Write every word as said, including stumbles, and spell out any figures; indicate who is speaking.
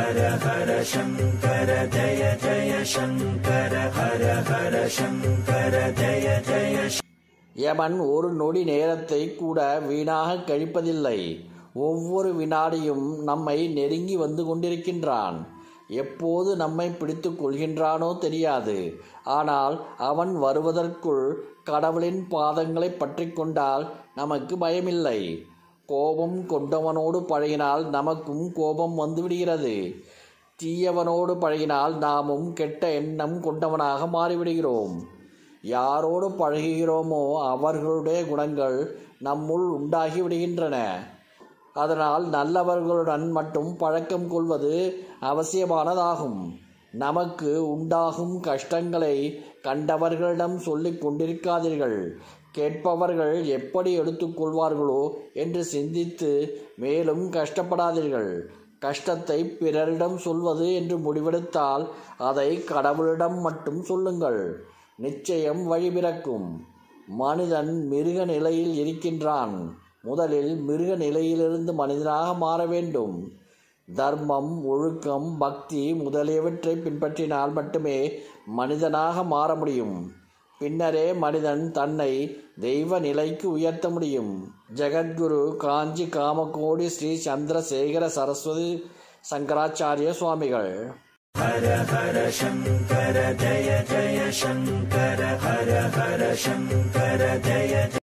Speaker 1: ஹர ஹர சங்கர ஜய ஜய சங்கர ஹர ஹர சங்கர ஜய ஜய. யமன் ஒரு நொடி நேரத்தை கூட வீணாக கழிப்பதில்லை. ஒவ்வொரு வினாடியும் நம்மை நெருங்கி வந்து கொண்டிருக்கின்றான். எப்போது நம்மை பிடித்து கொள்கின்றானோ தெரியாது. ஆனால் அவன் வருவதற்குள் கடவுளின் பாதங்களை பற்றி கொண்டால் நமக்கு பயமில்லை. கோபம் கொண்டவனோடு பழகினால் நமக்கும் கோபம் வந்துவிடுகிறது. தீயவனோடு பழகினால் நாமும் கெட்ட எண்ணம் கொண்டவனாக மாறிவிடுகிறோம். யாரோடு பழகுகிறோமோ அவர்களுடைய குணங்கள் நம்முள் உண்டாகி விடுகின்றன. அதனால் நல்லவர்களுடன் மட்டும் பழக்கம் கொள்வது அவசியமானதாகும். நமக்கு உண்டாகும் கஷ்டங்களை கண்டவர்களிடம் சொல்லிக் கொண்டிருக்காதீர்கள். கேட்பவர்கள் எப்படி எடுத்துக்கொள்வார்களோ என்று சிந்தித்து மேலும் கஷ்டப்படாதீர்கள். கஷ்டத்தை பிறரிடம் சொல்வது என்று முடிவெடுத்தால் அதை கடவுளிடம் மட்டும் சொல்லுங்கள். நிச்சயம் வழிபிறக்கும். மனிதன் மிருக நிலையில் இருக்கின்றான். முதலில் மிருக நிலையிலிருந்து மனிதனாக மாற வேண்டும். தர்மம், ஒழுக்கம், பக்தி முதலியவற்றை பின்பற்றினால் மட்டுமே மனிதனாக மாற முடியும். பின்னரே மனிதன் தன்னை தெய்வ நிலைக்கு உயர்த்த முடியும். ஜெகத்குரு காஞ்சி காமகோடி ஸ்ரீ சந்திரசேகர சரஸ்வதி சங்கராச்சாரிய சுவாமிகள். ஹர ஹர சங்கர ஜய ஜய சங்கர ஹர ஹர சங்கர ஜய